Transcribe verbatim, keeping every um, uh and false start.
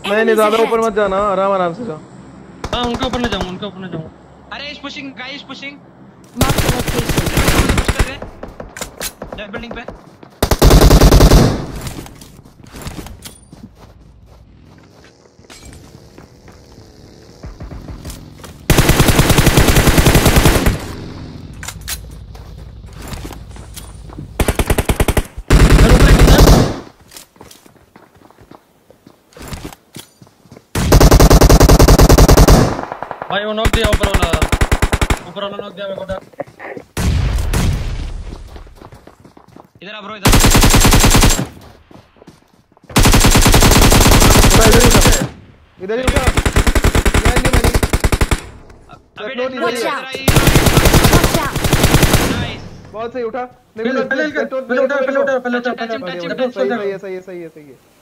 नहीं नहीं ज्यादा ऊपर मत जाना, आराम आराम से जाओ। हां उनके ऊपर ले जाऊंगा, उनके ऊपर ले जाऊंगा। अरे इस pushing guys pushing mark the location. Push कर रहे लेफ्ट बिल्डिंग पे। भाई वो नॉक दिया ऊपर वाला, ऊपर वाला नॉक दिया मेरे को। डर इधर आ ब्रो, इधर इधर ही उठा। नहीं नहीं नहीं अबे लो नहीं Watch है। out. नाइस। बहुत सही उठा। पहले पहले पहले उठा, पहले उठा, पहले उठा, पहले उठा। सही है सही है सही है सही है।